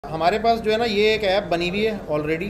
हमारे पास जो है ना ये एक ऐप बनी हुई है ऑलरेडी।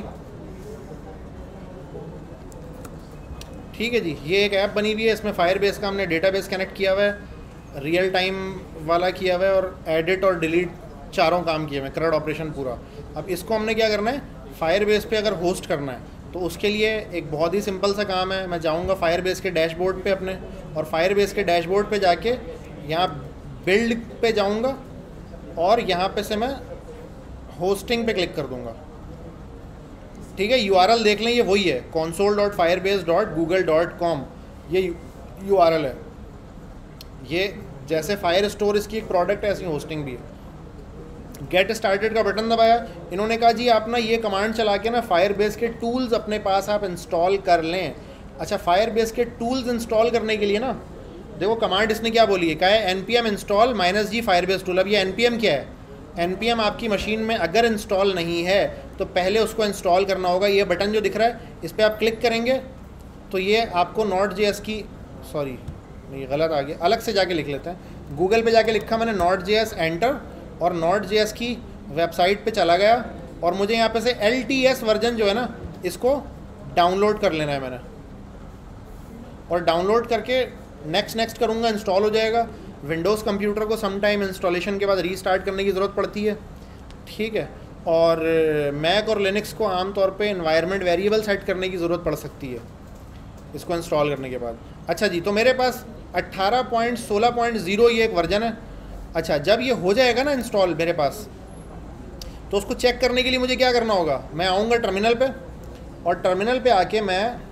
ठीक है जी, ये एक ऐप बनी हुई है, इसमें फायरबेस का हमने डेटाबेस कनेक्ट किया हुआ है, रियल टाइम वाला किया हुआ है और एडिट और डिलीट चारों काम किए हुए हैं, क्रड ऑपरेशन पूरा। अब इसको हमने क्या करना है, फायरबेस पे अगर होस्ट करना है तो उसके लिए एक बहुत ही सिंपल सा काम है। मैं जाऊंगा फायरबेस के डैशबोर्ड पे अपने, और फायरबेस के डैशबोर्ड पे जाके यहाँ बिल्ड पे जाऊंगा और यहाँ पे से मैं होस्टिंग पे क्लिक कर दूंगा। ठीक है, यूआरएल देख लें, ये वही है console.firebase.google.com, ये यूआरएल है। ये जैसे फायर स्टोर इसकी एक प्रोडक्ट है, ऐसी होस्टिंग भी है। गेट स्टार्टेड का बटन दबाया, इन्होंने कहा जी आप ना ये कमांड चला के ना फायरबेस के टूल्स अपने पास आप इंस्टॉल कर लें। अच्छा, फायरबेस के टूल्स इंस्टॉल करने के लिए ना देखो कमांड इसने क्या बोली है, कहा है npm install -g firebase tool। अब ये npm क्या है, npm आपकी मशीन में अगर इंस्टॉल नहीं है तो पहले उसको इंस्टॉल करना होगा। ये बटन जो दिख रहा है इस पर आप क्लिक करेंगे तो ये आपको Node.js की, सॉरी नहीं गलत आ गया, अलग से जाके लिख लेते हैं। गूगल पे जाके लिखा मैंने Node.js एंटर, और Node.js की वेबसाइट पे चला गया और मुझे यहाँ पे से LTS वर्जन जो है ना इसको डाउनलोड कर लेना है मैंने, और डाउनलोड करके नेक्स्ट करूँगा, इंस्टॉल हो जाएगा। विंडोज़ कंप्यूटर को सम टाइम इंस्टॉलेशन के बाद रीस्टार्ट करने की ज़रूरत पड़ती है। ठीक है, और मैक और लिनक्स को आमतौर पे एनवायरनमेंट वेरिएबल सेट करने की ज़रूरत पड़ सकती है इसको इंस्टॉल करने के बाद। अच्छा जी, तो मेरे पास 18.16.0 ये एक वर्जन है। अच्छा, जब ये हो जाएगा ना इंस्टॉल मेरे पास, तो उसको चेक करने के लिए मुझे क्या करना होगा, मैं आऊँगा टर्मिनल पे, और टर्मिनल पे आके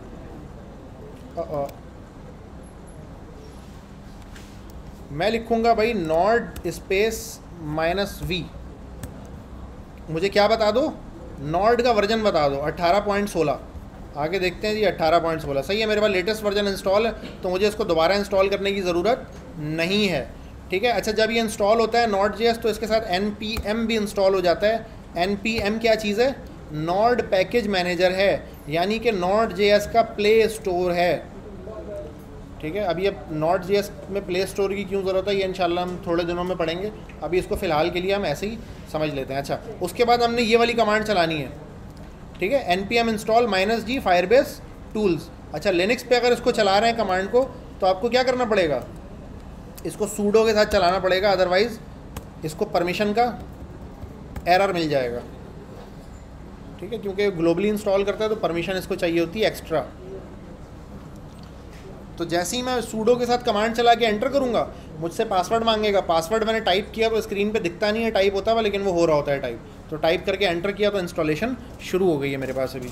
मैं लिखूँगा भाई नॉड स्पेस -v। मुझे क्या बता दो, नॉड का वर्जन बता दो 18.16। आगे देखते हैं जी, 18.16 सही है, मेरे पास लेटेस्ट वर्जन इंस्टॉल है तो मुझे इसको दोबारा इंस्टॉल करने की ज़रूरत नहीं है। ठीक है, अच्छा जब ये इंस्टॉल होता है Node.js तो इसके साथ npm भी इंस्टॉल हो जाता है। npm क्या चीज़ है, नॉड पैकेज मैनेजर है, यानी कि Node.js का प्ले स्टोर है। ठीक है, अभी अब Node.js में प्ले स्टोर की क्यों ज़रूरत है ये इंशाल्लाह हम थोड़े दिनों में पढ़ेंगे, अभी इसको फ़िलहाल के लिए हम ऐसे ही समझ लेते हैं। अच्छा, उसके बाद हमने ये वाली कमांड चलानी है। ठीक है, npm install -g firebase tools। अच्छा, लिनक्स पे अगर इसको चला रहे हैं कमांड को तो आपको क्या करना पड़ेगा, इसको सूडो के साथ चलाना पड़ेगा, अदरवाइज़ इसको परमिशन का एरर मिल जाएगा। ठीक है, क्योंकि ग्लोबली इंस्टॉल करता है तो परमिशन इसको चाहिए होती है एक्स्ट्रा। तो जैसे ही मैं सूडो के साथ कमांड चला के एंटर करूँगा मुझसे पासवर्ड मांगेगा। पासवर्ड मैंने टाइप किया तो स्क्रीन पे दिखता नहीं है, टाइप होता है लेकिन वो हो रहा होता है टाइप। तो टाइप करके एंटर किया तो इंस्टॉलेशन शुरू हो गई है मेरे पास। अभी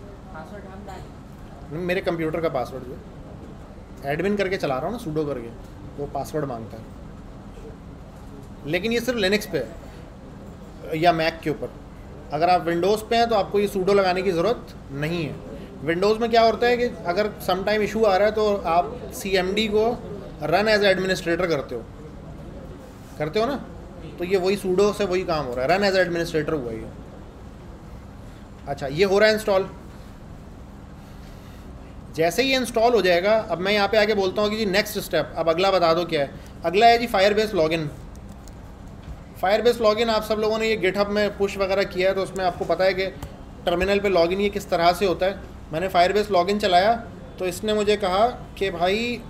मेरे कंप्यूटर का पासवर्ड जो एडमिन करके चला रहा हूँ ना, सूडो करके, वो पासवर्ड मांगता है। लेकिन ये सिर्फ लिनक्स पे है या मैक के ऊपर। अगर आप विंडोज़ पे हैं तो आपको ये सूडो लगाने की ज़रूरत नहीं है। विंडोज़ में क्या होता है कि अगर सम टाइम इशू आ रहा है तो आप CMD को रन एज एडमिनिस्ट्रेटर करते हो ना, तो ये वही सूडो से वही काम हो रहा है, रन एज एडमिनिस्ट्रेटर हुआ ये। अच्छा, ये हो रहा है इंस्टॉल। जैसे ही इंस्टॉल हो जाएगा, अब मैं यहाँ पे आके बोलता हूँ कि जी नेक्स्ट स्टेप, अब अगला बता दो क्या है। अगला है जी फायरबेस लॉगिन। फायरबेस लॉगिन आप सब लोगों ने ये गिटहब में पुश वगैरह किया है तो उसमें आपको पता है कि टर्मिनल पे लॉगिन ये किस तरह से होता है। मैंने फायरबेस लॉगिन चलाया तो इसने मुझे कहा कि भाई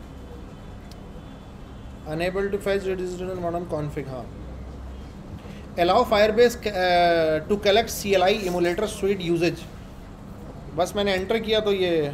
unable to fetch registered modern config, हाँ, allow Firebase to collect CLI emulator suite usage. बस मैंने एंटर किया तो ये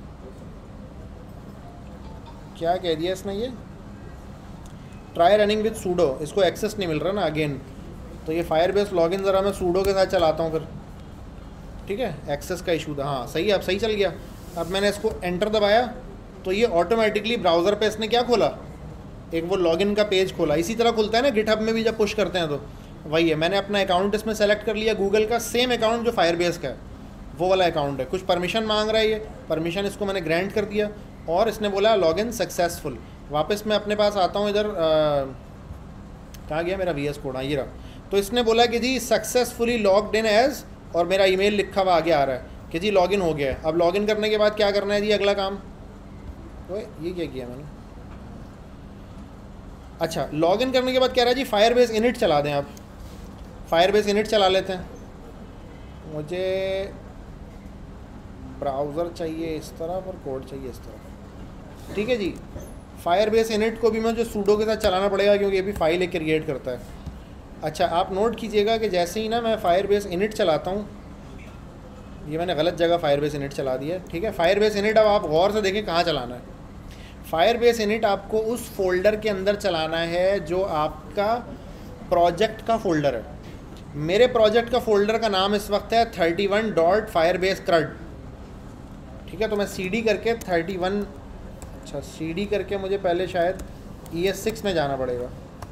क्या कह दिया इसने, ये ट्राई रनिंग विद सूडो, इसको एक्सेस नहीं मिल रहा ना अगेन। तो ये फायरबेस लॉगिन ज़रा मैं सूडो के साथ चलाता हूँ फिर। ठीक है, एक्सेस का इशू था, हाँ सही है, अब सही चल गया। अब मैंने इसको एंटर दबाया तो ये ऑटोमेटिकली ब्राउज़र पे इसने क्या खोला, एक वो लॉगिन का पेज खोला। इसी तरह खुलता है ना गिटहब में भी जब पुश करते हैं तो वही है। मैंने अपना अकाउंट इसमें सेलेक्ट कर लिया, गूगल का सेम अकाउंट जो फायरबेस का है वो वाला अकाउंट है। कुछ परमिशन मांग रहा है, ये परमिशन इसको मैंने ग्रांट कर दिया और इसने बोला लॉगिन सक्सेसफुल। वापस मैं अपने पास आता हूँ, इधर कहाँ गया मेरा VS कोड, ये रहा। तो इसने बोला कि जी सक्सेसफुली लॉग्ड इन एज, और मेरा ईमेल लिखा हुआ आगे आ रहा है कि जी लॉगिन हो गया है। अब लॉगिन करने के बाद क्या करना है जी, अगला काम, तो ये क्या किया मैंने, अच्छा लॉगिन करने के बाद कह रहा है जी फायरबेस इनिट चला दें आप। फायरबेस इनिट चला लेते हैं। मुझे ब्राउज़र चाहिए इस तरफ और कोड चाहिए इस तरफ, ठीक है जी। फायरबेस इनिट को भी मुझे सूडो के साथ चलाना पड़ेगा क्योंकि ये भी फाइल एक क्रिएट करता है। अच्छा, आप नोट कीजिएगा कि जैसे ही ना मैं फायरबेस इनिट चलाता हूँ, ये मैंने गलत जगह फायरबेस इनिट चला दिया, ठीक है। फायरबेस इनिट अब आप गौर से देखें कहाँ चलाना है। फायरबेस इनिट आपको उस फोल्डर के अंदर चलाना है जो आपका प्रोजेक्ट का फोल्डर है। मेरे प्रोजेक्ट का फोल्डर का नाम इस वक्त है 31.firebase_crud, ठीक है। तो मैं CD करके 31, अच्छा CD करके मुझे पहले शायद ES6 में जाना पड़ेगा,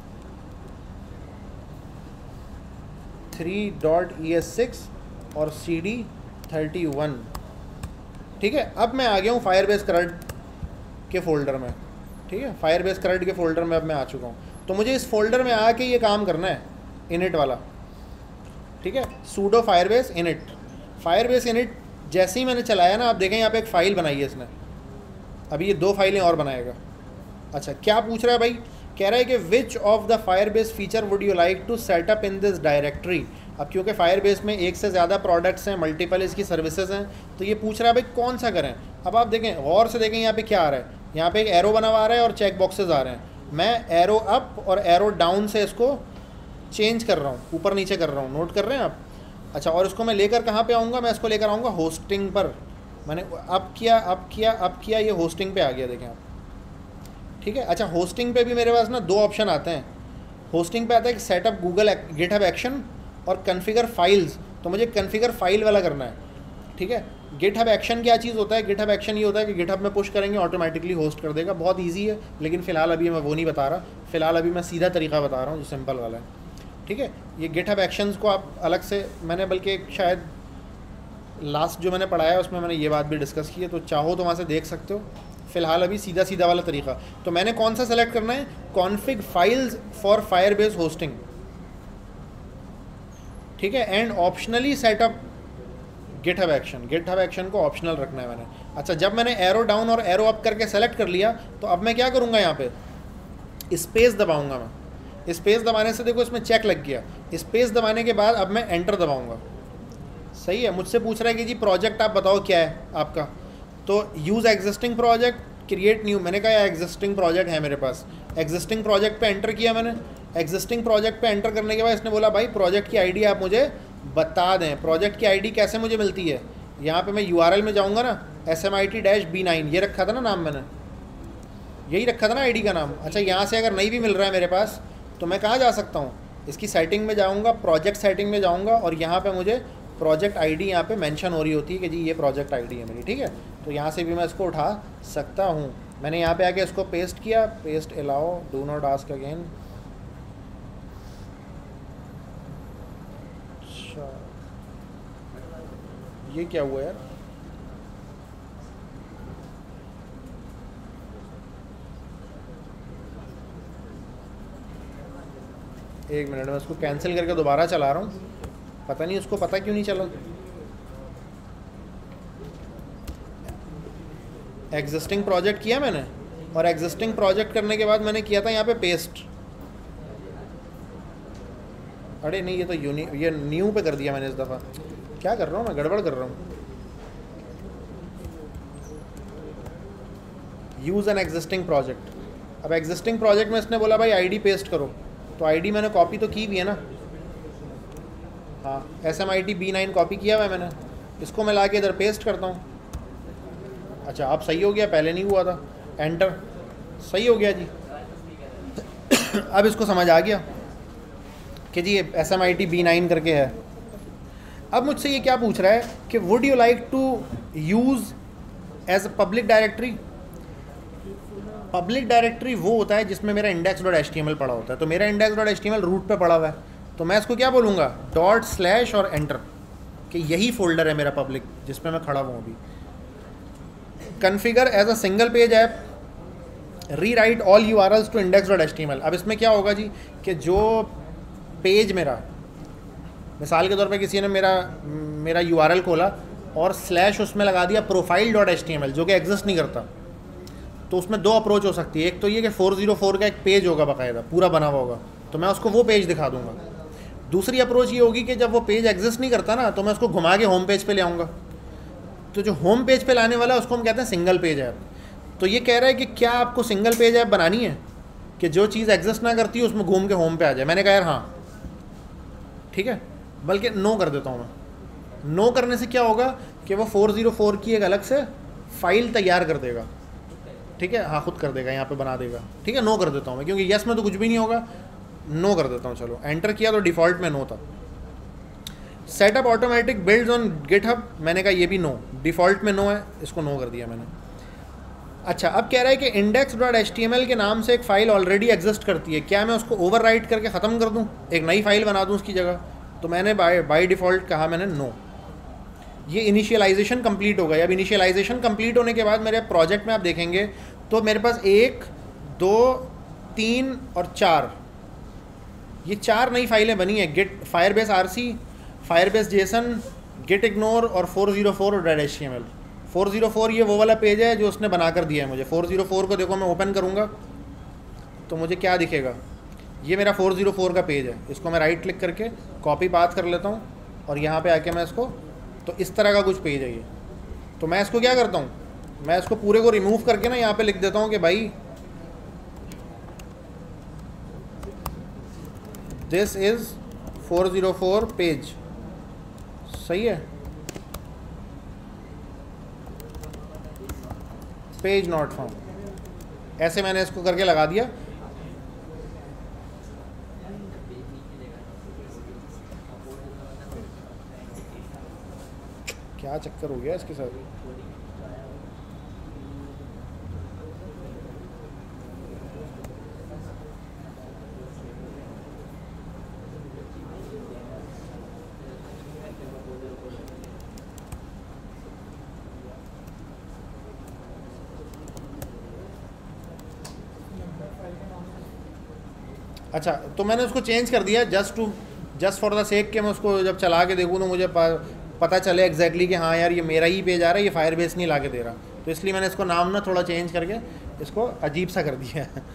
3.ES6 और CD 31, ठीक है। अब मैं आ गया हूँ फायरबेस_crud के फोल्डर में, ठीक है। फायरबेस_crud के फोल्डर में अब मैं आ चुका हूँ। तो मुझे इस फोल्डर में आके ये काम करना है, इनिट वाला, ठीक है। Sudo Firebase init. Firebase init जैसे ही मैंने चलाया ना, आप देखें यहाँ पे एक फ़ाइल बनाई है इसने, अभी ये 2 फाइलें और बनाएगा। अच्छा, क्या पूछ रहा है भाई? कह रहा है कि which of the Firebase feature would you like to setup in this directory. अब क्योंकि फायरबेस में एक से ज़्यादा प्रोडक्ट्स हैं, मल्टीपल इसकी सर्विसेज हैं, तो ये पूछ रहा है भाई कौन सा करें। अब आप देखें, गौर से देखें यहाँ पे क्या आ रहा है। यहाँ पे एक एरो बना हुआ आ रहा है और चेक बॉक्सेस आ रहे हैं। मैं एरो अप और एरो डाउन से इसको चेंज कर रहा हूँ, ऊपर नीचे कर रहा हूँ, नोट कर रहे हैं आप। अच्छा, और इसको मैं लेकर कहाँ पे आऊँगा? मैं इसको लेकर आऊँगा होस्टिंग पर। मैंने अप किया, ये होस्टिंग पे आ गया, देखें आप, ठीक है। अच्छा, होस्टिंग पे भी मेरे पास ना 2 ऑप्शन आते हैं। होस्टिंग पे आता है कि सेटअप गूगल गिटहब एक्शन और कन्फिगर फाइल्स। तो मुझे कन्फिगर फाइल वाला करना है, ठीक है। गिटहब एक्शन क्या चीज़ होता है? गिटहब एक्शन ये होता है कि गिटहब में पुश करेंगे ऑटोमेटिकली होस्ट कर देगा, बहुत ईजी है। लेकिन फ़िलहाल अभी मैं वो नहीं बता रहा, फ़िलहाल अभी मैं सीधा तरीका बता रहा हूँ जो सिंपल वाला है, ठीक है। ये गिटहब एक्शंस को आप अलग से, मैंने बल्कि शायद लास्ट जो मैंने पढ़ाया उसमें मैंने ये बात भी डिस्कस की है, तो चाहो तो वहाँ से देख सकते हो। फ़िलहाल अभी सीधा वाला तरीका। तो मैंने कौन सा सेलेक्ट करना है? Config files for Firebase hosting, ठीक है। And optionally setup GitHub action. GitHub action को ऑप्शनल रखना है मैंने। अच्छा, जब मैंने एरो डाउन और एरो अप करके सेलेक्ट कर लिया, तो अब मैं क्या करूँगा? यहाँ पे स्पेस दबाऊँगा मैं। स्पेस दबाने से देखो इसमें चेक लग गया। स्पेस दबाने के बाद अब मैं एंटर दबाऊँगा, सही है। मुझसे पूछ रहा है कि जी प्रोजेक्ट आप बताओ क्या है आपका, तो use existing project, create new. मैंने कहा एग्जिस्टिंग प्रोजेक्ट है मेरे पास। एग्जिस्टिंग प्रोजेक्ट पे एंटर किया मैंने। एग्जिस्टिंग प्रोजेक्ट पे एंटर करने के बाद इसने बोला भाई प्रोजेक्ट की आईडी आप मुझे बता दें। प्रोजेक्ट की आईडी कैसे मुझे मिलती है? यहाँ पे मैं URL में जाऊँगा ना, SMIT-B9 ये रखा था ना नाम, मैंने यही रखा था ना आईडी का नाम। अच्छा, यहाँ से अगर नहीं भी मिल रहा है मेरे पास, तो मैं कहाँ जा सकता हूँ? इसकी सेटिंग में जाऊँगा, प्रोजेक्ट सेटिंग में जाऊँगा, और यहाँ पर मुझे प्रोजेक्ट आईडी यहाँ पे मेंशन हो रही होती है कि जी ये प्रोजेक्ट आईडी है मेरी, ठीक है। तो यहाँ से भी मैं इसको उठा सकता हूँ। मैंने यहाँ पे आके इसको पेस्ट किया, paste allow, do not ask again. अच्छा, ये क्या हुआ यार? एक मिनट, मैं इसको कैंसिल करके दोबारा चला रहा हूँ। पता नहीं उसको पता क्यों नहीं चला। एग्जिस्टिंग प्रोजेक्ट किया मैंने, और एग्जिस्टिंग प्रोजेक्ट करने के बाद मैंने किया था यहाँ पे पेस्ट। अरे नहीं, ये तो ये न्यू पे कर दिया मैंने इस दफ़ा। क्या कर रहा हूँ मैं? गड़बड़ कर रहा हूँ। Use an existing project. अब एग्जिस्टिंग प्रोजेक्ट में इसने बोला भाई आईडी पेस्ट करो, तो आईडी मैंने कॉपी तो की भी है ना। हाँ, SMIT-B9 कॉपी किया हुआ है मैंने। इसको मैं ला के इधर पेस्ट करता हूँ। अच्छा, अब सही हो गया, पहले नहीं हुआ था। एंटर, सही हो गया जी। अब इसको समझ आ गया कि जी ये SMIT-B9 करके है। अब मुझसे ये क्या पूछ रहा है कि would you like to use as a public directory. Public directory वो होता है जिसमें मेरा index.html पड़ा होता है। तो मेरा index.html रूट पे पड़ा हुआ है, तो मैं इसको क्या बोलूँगा? ./ और एंटर, कि यही फोल्डर है मेरा पब्लिक जिसमें मैं खड़ा हूँ अभी। Configure as a single page app, rewrite all URLs to index.html। अब इसमें क्या होगा जी कि जो पेज मेरा, मिसाल के तौर पे किसी ने मेरा URL खोला और / उसमें लगा दिया profile.html, जो कि एग्जिस्ट नहीं करता, तो उसमें 2 अप्रोच हो सकती है। एक तो ये कि 404 का एक पेज होगा बाकायदा, पूरा बना हुआ होगा, तो मैं उसको वो पेज दिखा दूंगा। दूसरी अप्रोच ये होगी कि जब वो पेज एग्जिस्ट नहीं करता ना तो मैं उसको घुमा के होम पेज पे ले आऊँगा। तो जो होम पेज पे लाने वाला है उसको हम कहते हैं सिंगल पेज ऐप। तो ये कह रहा है कि क्या आपको सिंगल पेज ऐप बनानी है कि जो चीज़ एग्जिस्ट ना करती है उसमें घूम के होम पे आ जाए। मैंने कहा यार हाँ ठीक है, बल्कि नो कर देता हूँ मैं। नो करने से क्या होगा कि वो 404 की एक अलग से फाइल तैयार कर देगा, ठीक है, हाँ खुद कर देगा, यहाँ पे बना देगा, ठीक है। नो कर देता हूँ मैं, क्योंकि यस में तो कुछ भी नहीं होगा, नो कर देता हूँ। चलो एंटर किया तो डिफ़ॉल्ट में नो था। Setup automatic builds on GitHub, मैंने कहा ये भी नो, डिफ़ॉल्ट में नो है, इसको नो कर दिया मैंने। अच्छा, अब कह रहा है कि index.html के नाम से एक फ़ाइल ऑलरेडी एग्जिस्ट करती है, क्या मैं उसको ओवरराइट करके ख़त्म कर दूँ, एक नई फ़ाइल बना दूँ उसकी जगह? तो मैंने बाय डिफ़ॉल्ट कहा मैंने नो। ये इनिशियलाइजेशन कंप्लीट हो गया। अब इनिशियलाइजेशन कंप्लीट होने के बाद मेरे प्रोजेक्ट में आप देखेंगे तो मेरे पास 1 2 3 और 4, ये 4 नई फाइलें बनी हैं। Git Firebase rc, Firebase JSON, git ignore और 404 और .html। 404 ये वो वाला पेज है जो उसने बना कर दिया है मुझे। 404 को देखो मैं ओपन करूँगा तो मुझे क्या दिखेगा, ये मेरा 404 का पेज है। इसको मैं राइट क्लिक करके कॉपी पाथ कर लेता हूँ और यहाँ पे आके मैं इसको, तो इस तरह का कुछ पेज है ये। तो मैं इसको क्या करता हूँ, मैं इसको पूरे को रिमूव करके ना यहाँ पे लिख देता हूँ कि भाई दिस इज़ 404 पेज, सही है, पेज नॉट फाउंड। ऐसे मैंने इसको करके लगा दिया। क्या चक्कर हो गया इसके साथ? अच्छा, तो मैंने उसको चेंज कर दिया जस्ट फॉर द सेक कि मैं उसको जब चला के देखूँ तो मुझे पता चले एग्जैक्टली कि हाँ यार ये मेरा ही पेज आ रहा है, ये फायरबेस नहीं ला के दे रहा। तो इसलिए मैंने इसको नाम ना थोड़ा चेंज करके इसको अजीब सा कर दिया है।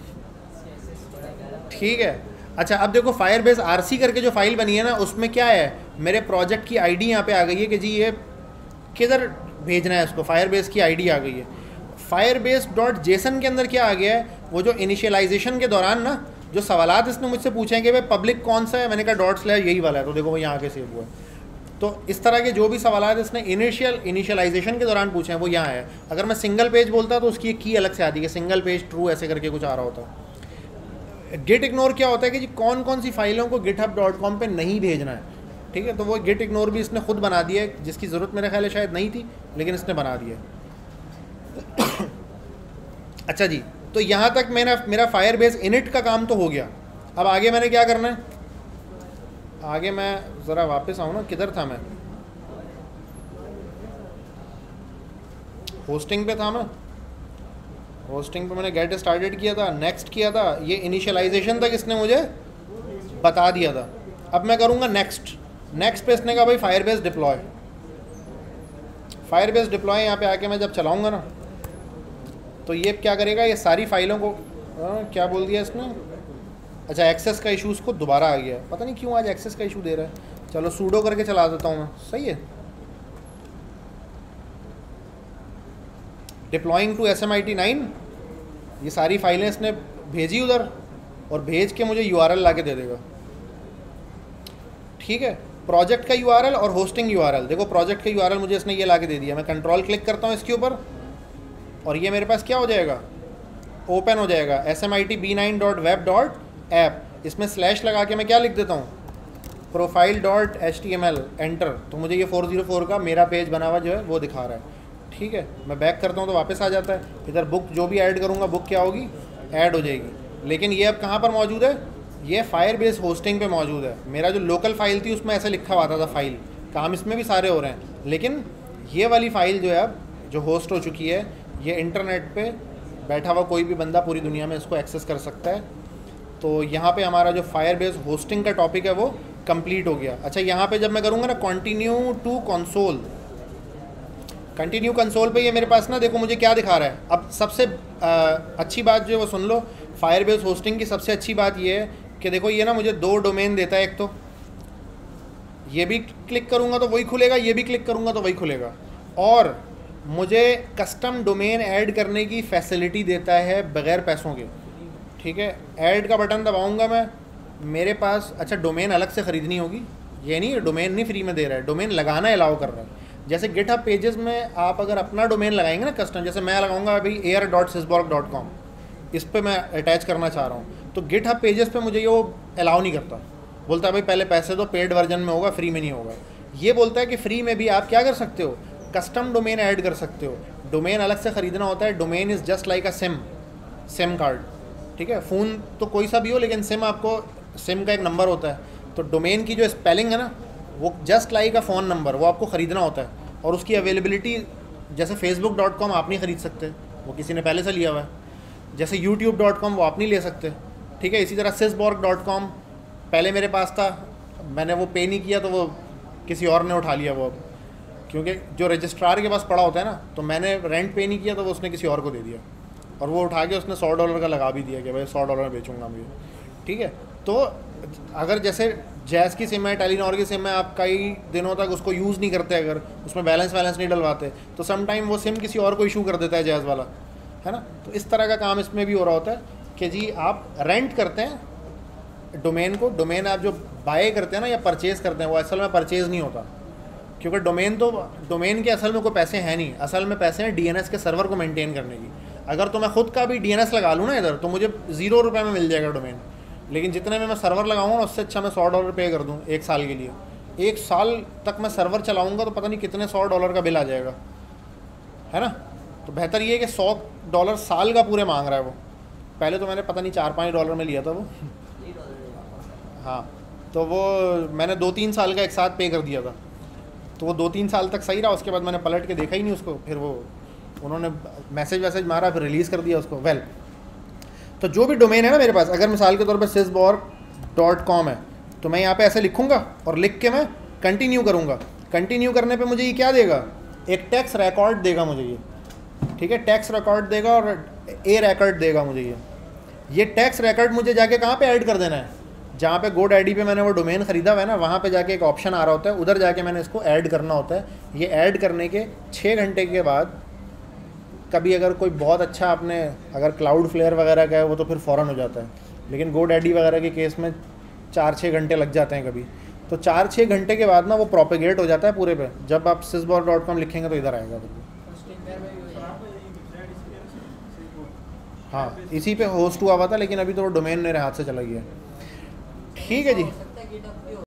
ठीक है। अच्छा, अब देखो फायरबेस आरसी करके जो फाइल बनी है ना, उसमें क्या है, मेरे प्रोजेक्ट की आईडी यहाँ पे आ गई है कि जी ये किधर भेजना है इसको, फायरबेस की आईडी आ गई है। firebase.json के अंदर क्या आ गया है, वो जो इनिशियलाइजेशन के दौरान ना जो सवालात इसने मुझसे पूछे हैं कि भाई पब्लिक कौन सा है, मैंने कहा डॉट स्लैश यही वाला है, तो देखो वो यहाँ आके सेव हुआ है। तो इस तरह के जो भी सवालात इसने इनिशियलाइजेशन के दौरान पूछे हैं वो यहाँ है। अगर मैं सिंगल पेज बोलता तो उसकी एक की अलग से आती है, सिंगल पेज ट्रू ऐसे करके कुछ आ रहा होता। गिट इग्नोर क्या होता है कि जी कौन कौन सी फाइलों को github.com पे नहीं भेजना है, ठीक है। तो वो गिट इग्नोर भी इसने खुद बना दिया है, जिसकी ज़रूरत मेरे ख्याल है शायद नहीं थी, लेकिन इसने बना दिया। अच्छा जी, तो यहाँ तक मेरा फायरबेस इनिट का काम तो हो गया। अब आगे मैंने क्या करना है, आगे मैं ज़रा वापस आऊँ ना, किधर था मैं, होस्टिंग पे था मैं। होस्टिंग पे मैंने गेट स्टार्टेड किया था, नेक्स्ट किया था, ये इनिशियलाइजेशन तक इसने मुझे बता दिया था। अब मैं करूँगा नेक्स्ट पे इसने कहा भाई फायरबेस डिप्लॉय। फायरबेस डिप्लॉय यहाँ पे आके मैं जब चलाऊँगा ना तो ये क्या करेगा, ये सारी फाइलों को क्या बोल दिया इसने, अच्छा एक्सेस का इशू उसको दोबारा आ गया, पता नहीं क्यों आज एक्सेस का इशू दे रहा है। चलो सूडो करके चला देता हूँ मैं, सही है। डिप्लॉइंग टू SMIT9, ये सारी फाइलें इसने भेजी उधर और भेज के मुझे URL ला के दे देगा, ठीक है। प्रोजेक्ट का URL और होस्टिंग URL, देखो प्रोजेक्ट का URL मुझे इसने ये ला के दे दिया। मैं कंट्रोल क्लिक करता हूँ इसके ऊपर और ये मेरे पास क्या हो जाएगा, ओपन हो जाएगा SMIT b9.web.app। इसमें स्लैश लगा के मैं क्या लिख देता हूँ, profile.html, एंटर। तो मुझे ये 404 का मेरा पेज बना हुआ जो है वो दिखा रहा है, ठीक है। मैं बैक करता हूँ तो वापस आ जाता है। इधर बुक जो भी ऐड करूँगा बुक क्या होगी, ऐड हो जाएगी। लेकिन ये अब कहाँ पर मौजूद है, ये फायरबेस होस्टिंग पे मौजूद है। मेरा जो लोकल फ़ाइल थी उसमें ऐसे लिखा हुआ था फाइल, काम इसमें भी सारे हो रहे हैं, लेकिन ये वाली फ़ाइल जो है अब जो होस्ट हो चुकी है, ये इंटरनेट पे बैठा हुआ कोई भी बंदा पूरी दुनिया में इसको एक्सेस कर सकता है। तो यहाँ पे हमारा जो फायरबेस होस्टिंग का टॉपिक है वो कंप्लीट हो गया। अच्छा, यहाँ पे जब मैं करूँगा ना continue to console, continue console पे ये मेरे पास ना देखो मुझे क्या दिखा रहा है। अब सबसे अच्छी बात जो है वो सुन लो, फायरबेस होस्टिंग की सबसे अच्छी बात ये है कि देखो ये ना मुझे 2 डोमेन देता है। एक तो ये भी क्लिक करूँगा तो वही खुलेगा, ये भी क्लिक करूँगा तो वही खुलेगा। और मुझे कस्टम डोमेन ऐड करने की फैसिलिटी देता है बग़ैर पैसों के। ठीक है, ऐड का बटन दबाऊँगा मैं, मेरे पास अच्छा डोमेन अलग से ख़रीदनी होगी, ये नहीं डोमेन नहीं फ्री में दे रहा है, डोमेन लगाना अलाउ कर रहा है। जैसे गिटहब पेजेस में आप अगर अपना डोमेन लगाएंगे ना कस्टम, जैसे मैं लगाऊंगा अभी air.sysborg.com, इस पर मैं अटैच करना चाह रहा हूँ, तो गिटहब पेजेस पे मुझे ये वो अलाउ नहीं करता, बोलता है भाई पहले पैसे दो, पेड वर्जन में होगा, फ्री में नहीं होगा। ये बोलता है कि फ्री में भी आप क्या कर सकते हो, कस्टम डोमेन ऐड कर सकते हो। डोमेन अलग से ख़रीदना होता है। Domain is just like a sim card. ठीक है, फ़ोन तो कोई सा भी हो, लेकिन सिम आपको, सिम का एक नंबर होता है। तो डोमेन की जो स्पेलिंग है ना, वो just like a phone number, वो आपको ख़रीदना होता है। और उसकी अवेलेबिलिटी, जैसे facebook.com आप नहीं ख़रीद सकते, वो किसी ने पहले से लिया हुआ है। जैसे youtube.com वो आप नहीं ले सकते। ठीक है, इसी तरह sysborg.com पहले मेरे पास था, मैंने वो पे नहीं किया तो वो किसी और ने उठा लिया वो, क्योंकि जो रजिस्ट्रार के पास पड़ा होता है ना, तो मैंने रेंट पे नहीं किया तो वो उसने किसी और को दे दिया, और वो उठा के उसने $100 का लगा भी दिया कि भाई $100 में बेचूंगा मैं। ठीक है, तो अगर जैसे जैज़ की सिम है, टेलीनॉर की सिम है, आप कई दिनों तक उसको यूज़ नहीं करते, अगर उसमें बैलेंस नहीं डलवाते, तो सम टाइम वो सिम किसी और को इशू कर देता है जैज़ वाला, है ना। तो इस तरह का काम इसमें भी हो रहा होता है कि जी आप रेंट करते हैं डोमेन को। डोमेन आप जो बाय करते हैं ना या परचेज़ करते हैं, वो असल में परचेज़ नहीं होता, क्योंकि डोमेन के असल में कोई पैसे हैं नहीं। असल में पैसे हैं DNS के सर्वर को मेंटेन करने की। अगर तो मैं खुद का भी DNS लगा लूँ ना इधर, तो मुझे ₹0 में मिल जाएगा डोमेन, लेकिन जितने में मैं सर्वर लगाऊंगा उससे अच्छा मैं $100 पे कर दूं 1 साल के लिए। 1 साल तक मैं सर्वर चलाऊंगा तो पता नहीं कितने $100 का बिल आ जाएगा, है ना। तो बेहतर ये है कि $100 साल का पूरे मांग रहा है वो। पहले तो मैंने पता नहीं $4-5 में लिया था वो। हाँ, तो वो मैंने 2-3 साल का एक साथ पे कर दिया था, तो वो 2-3 साल तक सही रहा। उसके बाद मैंने पलट के देखा ही नहीं उसको, फिर वो उन्होंने मैसेज मारा, फिर रिलीज़ कर दिया उसको। वेल, तो जो भी डोमेन है ना मेरे पास, अगर मिसाल के तौर पर sysborg.com है, तो मैं यहाँ पे ऐसे लिखूँगा और लिख के मैं कंटिन्यू करूँगा। कंटिन्यू करने पे मुझे ये क्या देगा, एक टेक्स्ट रिकॉर्ड देगा मुझे ये। ठीक है, टेक्स्ट रिकॉर्ड देगा और ए रिकॉर्ड देगा मुझे ये टेक्स्ट रिकॉर्ड मुझे जाके कहाँ पे ऐड कर देना है, जहाँ पे GoDaddy पे मैंने वो डोमेन ख़रीदा हुआ है ना, वहाँ पे जाके एक ऑप्शन आ रहा होता है, उधर जाके मैंने इसको ऐड करना होता है। ये ऐड करने के 6 घंटे के बाद, कभी अगर कोई बहुत अच्छा आपने अगर Cloudflare वगैरह का है वो तो फिर फ़ौरन हो जाता है, लेकिन GoDaddy वगैरह के केस में 4-6 घंटे लग जाते हैं कभी। तो 4-6 घंटे के बाद ना वो प्रोपेगेट हो जाता है पूरे पे। जब आप sysborg.com लिखेंगे तो इधर आएगा बिल्कुल। हाँ, इसी पे होस्ट हुआ हुआ था, लेकिन अभी तो वो डोमेन मेरे हाथ से चला गया। ठीक है जी।